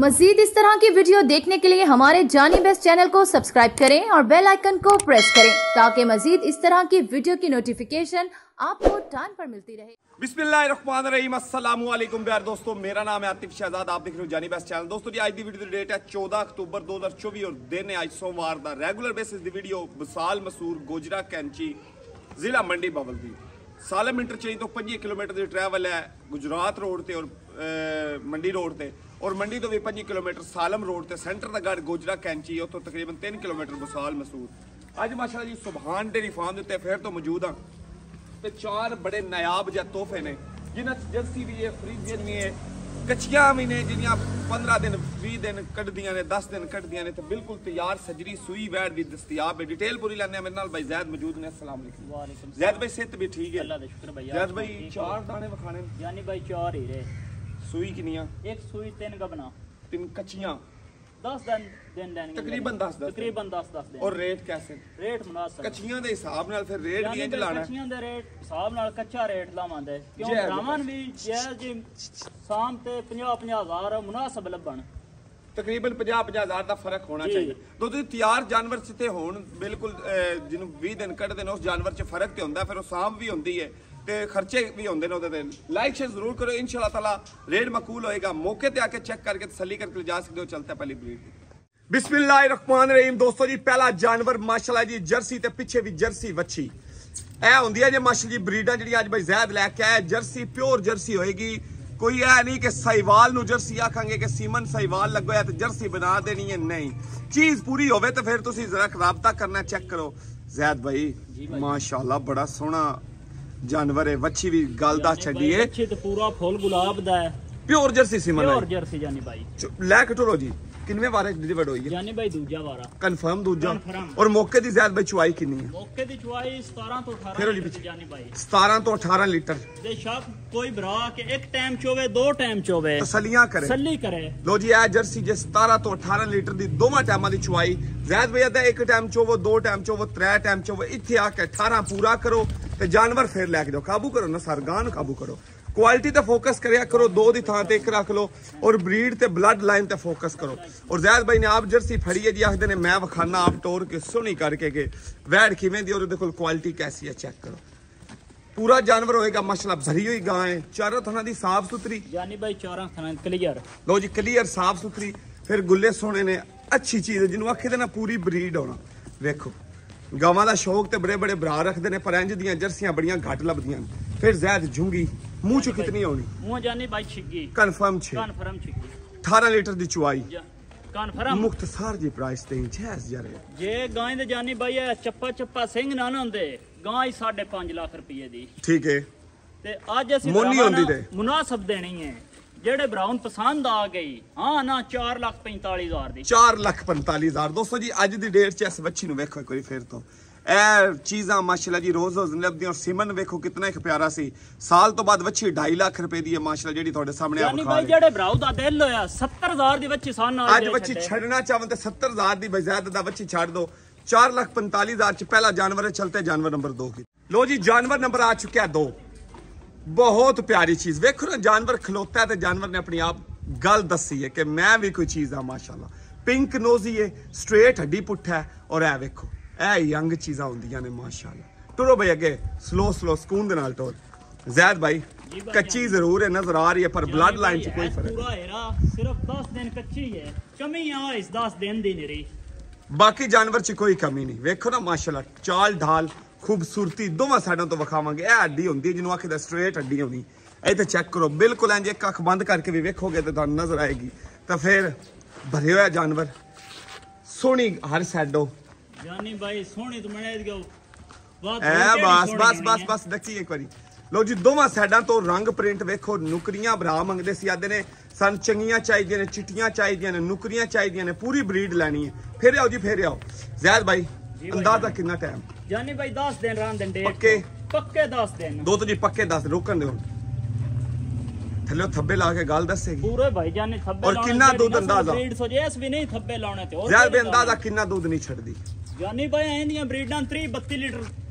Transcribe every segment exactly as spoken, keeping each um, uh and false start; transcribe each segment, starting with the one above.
मजीद इस तरह की वीडियो देखने के लिए हमारे जानी बेस्ट चैनल को सब्सक्राइब करें और बेल आइकन को प्रेस करें ताकि मजीद इस तरह की वीडियो की नोटिफिकेशन आपको टाइम पर मिलती रहे। बिस्मिल्लाहिर्रहमानिर्रहीम, अस्सलाम वालेकुम प्यार दोस्तों, मेरा नाम है आतिफ शहजाद, आप देख रहे हो जानी बेस्ट चैनल। दोस्तों जी, आज की वीडियो की डेट है चौदह अक्तूबर दो हज़ार चौबीस और दिन है आज सोमवार का। रेगुलर बेसिस की वीडियो बसाल मसूर गोजरा कैंची जिला मंडी बावलदी सालम इंटरचेंज तो पच्चीस किलोमीटर की ट्रैवल है गुजरात रोड से और मंडी रोड से, और मंडी तो भी पच्चीस किलोमीटर सालम रोड से सेंटर का गढ़ गोजरा कैंची उतो तकरीबन तीन किलोमीटर बसाल मसूर। अज माशाल्लाह जी सुभान डेयरी फार्म के फिर तो मौजूद हाँ ते चार बड़े नायाब जै तोहफे ने जिन्हें जर्सी भी है, फ्रीजियन भी है, कच्चियां भी ने जिन्हें पंद्रह दिन बीस दिन कटदियां ने, दस दिन कटदियां ने, तो बिल्कुल तैयार सजरी सूई वैड भी दस्तियाब है। डिटेल पूरी लेने मेरे नाल भाई जैद मौजूद ने। अस्सलाम वालेकुम जैद भाई, सेहत भी ठीक है? अल्लाह दा शुक्र भाई। जैद भाई चार दाने वखाने यानी भाई चार ही रे। सूई किनिया? एक सूई तीन का बना, तीन कच्चियां दस दिन दिन लेने तकरीबन दस दस तकरीबन दस दस दिन। और रेट कैसे? रेट मुनासिब कच्चियां दे हिसाब नाल फिर रेट भी इंज लाना। कच्चियां दे रेट हिसाब नाल कच्चा रेट लावांदे क्यों रामन भी जैज जी शाम ते पचास पचास हज़ार मुनासिब लबण, तकरीबन पचास पचास हज़ार का फर्क होना चाहिए। तो तुसीं तैयार जानवर से होण बिल्कुल जिन्हों बीस दिन कटदे ने उस जानवर च फर्क तो हुंदा, फिर सांभ भी हुंदी है ते खर्चे भी होंगे ने। लाइक शेयर जरूर करो, इंशाल्लाह ताला रेट मकूल होएगा। मौके ते आके चेक करके तसल्ली करके जा सकते हो। चलता है पहली ब्रीड। बिस्मिल्लाहिर्रहमानिर्रहीम दोस्तों जी, पहला जानवर माशाल्लाह जी जर्सी ते पिछे भी जर्सी वच्छी ए हुंदी है जी माशाल्लाह जी ब्रीडां जिहड़ी अज भाई जैद लैके आया। जर्सी प्योर जर्सी होएगी, कोई ऐ नहीं कि साहिवाल नूं जर्सी आखांगे कि सीमन साहिवाल लगो है तो जर्सी बना देनी है, नहीं। चीज पूरी होवे तो फिर तुसीं जरा राबता करना, चेक करो। जैद भाई माशाल्लाह बड़ा सोहना जानवर है, वच्छी भी गल दा छड़ी है, वच्छी ते पूरा फुल गुलाब दा है, प्योर जर्सी सीमन है, प्योर जर्सी जानी भाई। ले कटोरो जी, किनवे वारे डिलीवर्ड होई है? जानी भाई दूजा वारा कंफर्म दूजा। और मौके दी ज़्यादा भाई चुवाई कितनी है? मौके दी चुवाई सत्रह तो अठारह लीटर जानी भाई, सत्रह तो अठारह लीटर। बेशक कोई भरा के एक टाइम चोवे दो टाइम चोवे तसलियां करे तसल्ली करे। लो जी ए जर्सी जे सत्रह तो अठारह लीटर दी दोवां टाइमां दी चुवाई। ज़्यादा भैया दा एक टाइम चोवो, दो टाइम चोवो, त्रै टाइम चोवो, इत्थे आके अठारह पूरा करो ते जानवर फिर लैके जाओ। काबू करो ना सरगान, काबू करो। क्वालिटी ते फोकस करिया करो, दो दी थां ते एक रख लो, और ब्रीड ते ब्लड लाइन ते फोकस करो। और जैद भाई ने आप जर्सी फड़ी है जी, आखदे ने मैं वखाना आप टोर के सुनी करके के वैड किवें दी और देखो क्वालिटी कैसी है, चेक करो। पूरा जानवर होएगा माशाल्लाह, भरी हुई गां है, चारों थाना दी साफ सुथरी जानी भाई, चारों थाना क्लियर। लो जी क्लियर साफ सुथरी, फिर गुल्ले सोने ने, अच्छी चीज है जिन्होंने आखे ना पूरी ब्रीड होना। वेखो गावां दा शौक ते बड़े बड़े भरा रखते ने, पर इंज दियां जर्सियां बड़ियां घट लभदियां। फिर जैद झुंगी मुंह चो कितनी होनी? मुंह जानी भाई छिग्गी कंफर्म छे, कंफर्म छिग्गी अठारह लीटर दी चुवाई कंफर्म। मुख्तसर जी प्राइस ते जैस जरे जे गाय दे जानी भाई चप्पा चप्पा सिंह ना ना होंदे गाय साढ़े पांच लाख रुपए दी, ठीक है। ते आज असि मोनी होंदी ते मुनासिब देनी है जेड़े ब्राउन पसंद आ गई। हाँ ना चार लाख पैंताली हजार दी, चार लाख पैंताली हजार। दोस्तों जी अज दी डेट च इस बच्ची नूं वेखो एक बारी फिर तो ए चीज़ां माशाल्लाह जी रोज रोज लभदियां। और सिमन वेखो कितना एक प्यारा सी, साल तो बाद बच्ची ढाई लाख रुपए दी है माशाल्लाह जेडी तुहाडे सामने आ बखा रही। जेड़े भराऊ दा दिल होया सत्तर हजार दी बच्ची सान नाल अज बच्ची छड़ना चाहन ते सत्तर हजार दी बजायद दा बच्ची छाड़ दो। चार लाख पैंतालीस हजार च पहला जानवर है। चलते जानवर नंबर दो की। लो जी जानवर नंबर आ चुका है दो। बहुत प्यारी चीज वेखो ना, जानवर खलोता है तो जानवर ने अपनी आप गल दसी है कि मैं भी कोई चीज हाँ माशाल्लाह। पिंक नोजी है, स्ट्रेट हड्डी पुट्ठा है, और ए वेखो ए यंग चीज़ा होंदियां ने माशाल्लाह। टुरो भाई अगे स्लो स्लो सुकून दे नाल टोर। जैद भाई कच्ची जरूर है, नजर आ रही है, पर ब्लड लाइन च कोई फर्क नहीं। सिर्फ दस दिन कच्ची है, कमी आ इस दस दिन दी नहीं रही, बाकी जानवर च कोई कमी नहीं। वेखो ना माशाल्लाह, चाल ढाल खूबसूरती दोवां साइडों तो विखावांगे। ए हड्डी होंदी है जिन्हों आखिदा स्ट्रेट हड्डी होनी, ए ते चेक करो बिल्कुल इंज एक अख बंद करके भी वेखोगे तो तुहानूं नजर आएगी। तो फिर भरे होया जानवर, सोहनी हर साइडों जानी भाई, सोहनी तो मने दियो ए बस बस बस बस देखी एक बारी। लो जी दोवां साइडां तो रंग प्रिंट वेखो। नुकरियां भरा मंगदे सी, आदे ने सन चंगियां चाहिए ने, चिट्टियां चाहिए ने, नुकरियां चाहिए ने, पूरी ब्रीड लैनी है। फिर आओ जी फिर आओ। जैद भाई अंदाजा कितना टाइम? जानी भाई दस दिन रहन देंगे पक्के, पक्के दस दिन। दो तो जी पक्के दस रोकन दो थल्ले थब्बे ला के गाल दसेगी पूरे भाई जाने थब्बे। और कितना दूध अंदाजा? ब्रीड सो जेस भी नहीं थब्बे लाने ते और ज्यादा अंदाजा कितना दूध नहीं छड़दी जानी भाई एंदियां ब्रीडां तीस बत्तीस लीटर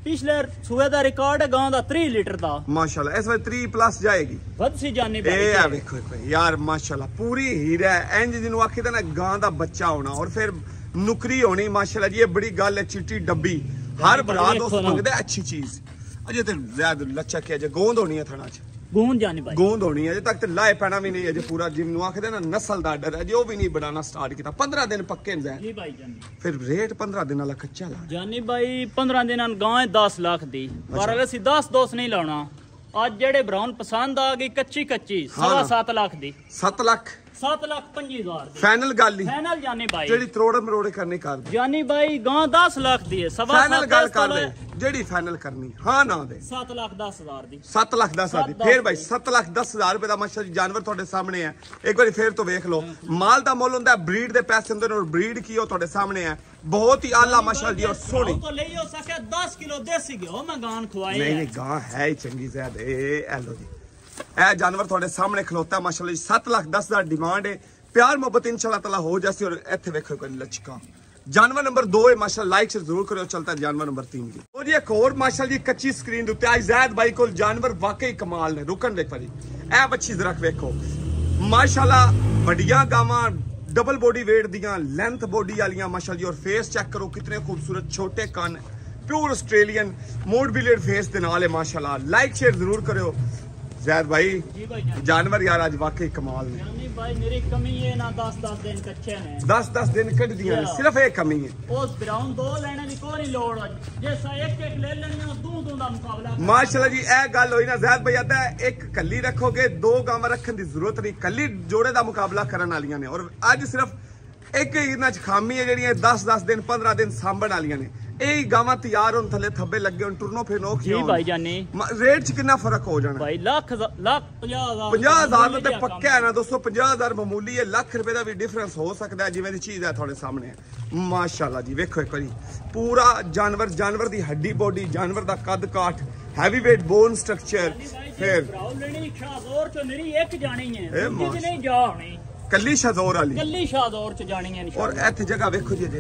पिछले सूए दा रिकॉर्ड है गांव दा तीस लीटर दा माशाल्लाह। इस बार तीस प्लस जाएगी वध सी जानी भाई। ए आ देखो यार माशाल्लाह पूरी हीरा है। इंज जिन्हों आखी ना गां दा बच्चा होना और फिर नुकरी होनी माशाल्लाह जी। ये बड़ी गल है। चिट्टी डब्बी हर भरा दोस्त मंगदा अच्छी चीज। अजे ते ज्यादा लचक है, अजे गोंद होनी है थना च गोंद जानी भाई, गोंद होनी है। अजे तक ते लाए पैना भी नहीं अजे पूरा जिन्हों आखदे ना नस्ल दा डर है जो भी नहीं बनाना स्टार्ट किया। पंद्रह दिन पक्के हैं जी भाई जानी। फिर रेट पंद्रह दिन वाला कच्चा ला जानी भाई। पंद्रह दिन गांव है दस लाख दी पर असी दस दोस्त नहीं लाना। आज जेड़े ब्राउन पसंद आ गई कच्ची कच्ची सवा सात लाख दी सात लाख सात लाख पंजी हजार फाइनल गल ही फाइनल जानी भाई। जेड़ी त्रोड़े मरोड़े करने कर दे जानी भाई गांव दस लाख दी है सवा फाइनल गल कर दे जेड़ी फाइनल करनी हाँ ना दे सात लाख दस हजार दी सात लाख दस हजार दी। फिर भाई सात लाख दस हजार रुपए का माशाल्लाह जानवर थोड़े सामने है। एक बार फिर तो देख लो माल का मुल होंदा ब्रीड दे पैसे होंदे और ब्रीड की हो थोड़े सामने है। बहुत ही आला माशाल्लाह जी और सोहनी तो ले हो सके दस किलो देसी घिओ मैं गान खवाई नहीं नहीं गां है ही चंगी ज्यादा। ए एलो जी ए जानवर थोड़े सामने खलोता माशाल्लाह जी। सात लाख दस हजार डिमांड है। प्यार मोहब्बत इंशाल्लाह ताला हो जासी। और इत्थे देखो कोई लचका जानवर नंबर दो है माशाल्लाह। लाइक से जरूर करो। चलता है जानवर नंबर तीन की और एक और माशाल्लाह जी कच्ची स्क्रीन उत्ते आई जैद भाई को जानवर वाकई कमाल ने। रुकन देख भाई ए बच्ची जरा देखो माशाल्लाह बढ़िया गावां डबल बॉडी वेट दियां लेंथ बॉडी वालियां माशाल्लाह जी। और फेस चेक करो कितने खूबसूरत छोटे कान प्योर ऑस्ट्रेलियन मोड बिलेड फेस दे नाल है माशाल्लाह। लाइक शेयर जरूर करो जैद भाई। जी भाई जानवर यार आज वाकई कमाल ने। जानी भाई मेरी कमी है ना दस दस दिन कच्चे ने दस दस दिन कट दिया ने सिर्फ एक कमी है। उस ब्राउन दो लेने की कोई लोड़ जैसा एक एक ले लेने दू दू दा मुकाबला माशाल्लाह जी। ए गल होई ना जैद भाई आता है एक कली रखोगे दो गावां रखने की जरूरत नहीं। कली जोड़े का मुकाबला करने वालियां ने। और अज सिर्फ एक इन्हां च खामी है जेहड़ियां दस दस दिन पंद्रह दिन सांभण वालियां ने। यही गावां तैयार होन थले थब्बे लगे होन टुरनो फिरनो जी भाई जानी। रेट च कितना फर्क हो जाना भाई लाख लाख पचास हजार पचास हजार तो पक्का है ना दोस्तों। पचास हजार मामूली है। लाख रुपए का भी डिफरेंस हो सकता है जिवें दी चीज है थोड़े सामने है माशाल्लाह जी। वेखो एक बारी पूरा जानवर जानवर दी हड्डी बॉडी जानवर दा कद काठ हैवी वेट बोन स्ट्रक्चर। फिर शाहदौर च मेरी एक जानी है ए दूजी नहीं जा होनी कल्ली शाहदौर वाली कल्ली शाहदौर च जानी है। और इत्थे जगह वेखो जी जे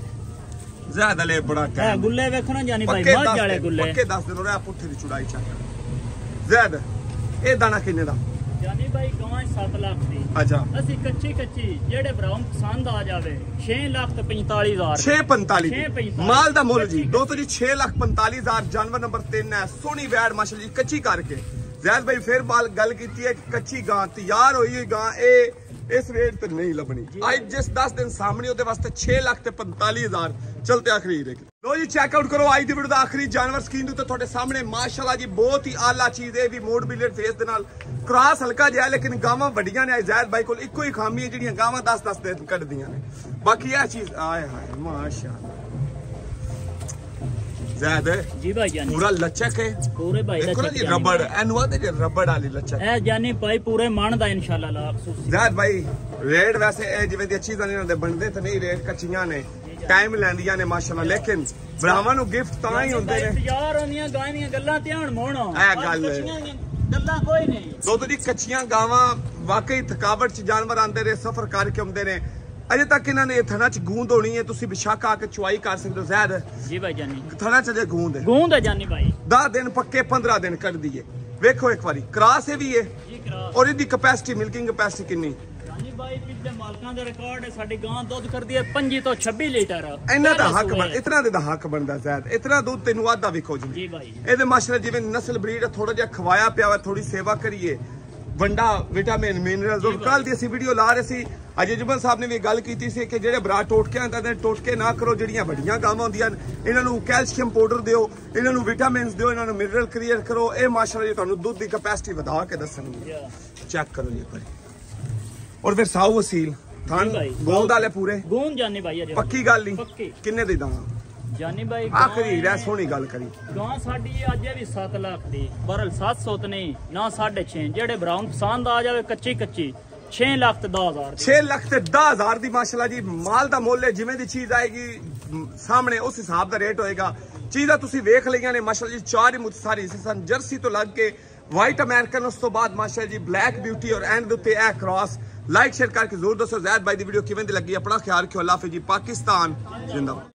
ज्यादा ले बड़ा है टाइम गुल्ले वेखो ना जानी भाई पक्के मज दस वाले दिन गुल्ले पक्के दस दिन हो रहा पुट्ठे दी चुड़ाई चक ज्यादा। ए दाना किन्ने दा जानी भाई गांव सात लाख दी अच्छा ਅਸੀਂ ਕੱਚੀ ਕੱਚੀ ਜਿਹੜੇ ਬਰਾਊਨ ਪਸੰਦ ਆ ਜਾਵੇ छह लाख ਤੇ पैंतालीस हजार छह पैंतालीस छह पैंतालीस माल दा मुल जी दोस्तों जी छह लाख पैंतालीस हजार जानवर नंबर तीन है। सोनी वैड माशाल्लाह जी कच्ची करके जैद भाई फिर बाल गल की है कि कच्ची गां तैयार हुई हुई गां ए इस रेट पे नहीं लबनी। आज जिस दस दिन सामने होते वास्ते छह लाख ते पैंतालीस हजार चलते आखिरी रे लो जी चेकआउट करो आज दी वीडियो दा आखिरी जानवर स्क्रीन ते ਤੁਹਾਡੇ सामने माशाल्लाह जी बहुत ही आला चीज है भी मोड बिलेट फेस दे नाल क्रॉस हल्का जिहा लेकिन गावां वड्डियां ने जैद भाई कोल इक्को ही खामी है जेड़ियां गावां दस दस दिन कड्डियां ने। बाकी यह चीज आए हाय माशाल्लाह ज़्यादा जी भाई जानी पूरा लचक है पूरे भाई देखो ना जी रबड़ एनुआ दे रबड़ वाली लचक ए जानी भाई पूरे मन दा इंशाल्लाह लाख ज़्यादा भाई रेट वैसे ए जिवें दी चीज़ां ने दे बनदे ते नहीं रेट कच्चियां ने टाइम लैंदियां ने माशाल्लाह। लेकिन भरावां नु गिफ्ट तां ही हुंदे ने तैयार होंदियां गाय ਦੀਆਂ ਗੱਲਾਂ ਧਿਆਨ ਮੋਣੋ ए गल ਗੱਲਾਂ ਕੋਈ ਨਹੀਂ दोस्तों जी कच्चियां गावां वाकई थकावट च जानवर आंदे ने सफर करके आउंदे ने। अजे तक इन्होंने थना च गूंद होनी है तुसी बेशक आके चुआई कर सकते हो ज़ैद जी भाई जानी थना च जे गूंद है गूंद है जानी भाई दस दिन पक्के पंद्रह दिन कर दिए। वेखो एक बारी क्रॉस है भी है जी क्रॉस और इसकी कैपेसिटी मिल्किंग कैपेसिटी कितनी जानी भाई पिछले मालकां दा रिकॉर्ड है साडी गां दुध करदी है पच्चीस तो छब्बीस लीटर इन्ना दा हक बन इतना दे दा हक बनदा ज़ैद इतना दूध तेनू आधा विखो जी जी भाई ਇਹਦੇ माशाल्लाह जिवें नस्ल ब्रीड थोड़ा जिहा खवाया पिया वा थोड़ी सेवा करिए वंडा विटामिन मिनरल्स और कल दी ਅਸੀਂ ਵੀਡੀਓ ਲਾ ਰਹੇ ਸੀ ਅਜੇ ਜੁਬਨ ਸਾਹਿਬ ਨੇ ਵੀ ਗੱਲ ਕੀਤੀ ਸੀ ਕਿ ਜਿਹੜੇ ਬਰਾ ਟੋਟਕੇ ਆਂਦਾ ਨੇ ਟੋਟਕੇ ਨਾ ਕਰੋ ਜਿਹੜੀਆਂ ਵੱਡੀਆਂ ਗਾਵਾਂ ਹੁੰਦੀਆਂ ਇਹਨਾਂ ਨੂੰ ਕੈਲਸ਼ੀਅਮ ਪਾਊਡਰ ਦਿਓ ਇਹਨਾਂ ਨੂੰ ਵਿਟਾਮਿਨਸ ਦਿਓ ਇਹਨਾਂ ਨੂੰ ਮਿਨਰਲ ਕਲੀਅਰ ਕਰੋ ਇਹ ਮਾਸ਼ਾਅੱਲਾ ਜੀ ਤੁਹਾਨੂੰ ਦੁੱਧ ਦੀ ਕੈਪੈਸਿਟੀ ਵਧਾ ਕੇ ਦੱਸਣਗੇ ਚੈੱਕ ਕਰੋ ਜੀ ਪਰ और फिर साऊ वसील थान गोंद वाले पूरे गोंद जानी भाई अजे पक्की गल नहीं पक्की किन्ने दे दां जानी भाई आखिरी रे सोनी गल करी गां साडी अजे भी सात लाख दी बरल सात सौ ते नहीं ना साढ़े छह जेड़े ब्राउन पसंद आ जावे कच्ची कच्ची छह लाख ते दस हजार छह लाख ते दस हजार दी माशाल्लाह जी माल दा मुल है जिवें दी चीज आएगी सामने उस हिसाब दा रेट होएगा। चीज़ां तुसीं वेख लईयां ने माशाल्लाह जी चार ही मुतसारी सन जर्सी तो लग के व्हाइट अमेरिकन उस तो बाद माशाल्लाह जी ब्लैक ब्यूटी और एंड दे उत्ते ए क्रॉस लाइक शेयर करके जरूर दसो ज़ैद भाई दी वीडियो किवें दी लगी अपना ख्याल रखियो अल्लाह हाफिज़ जी पाकिस्तान जिंदाबाद।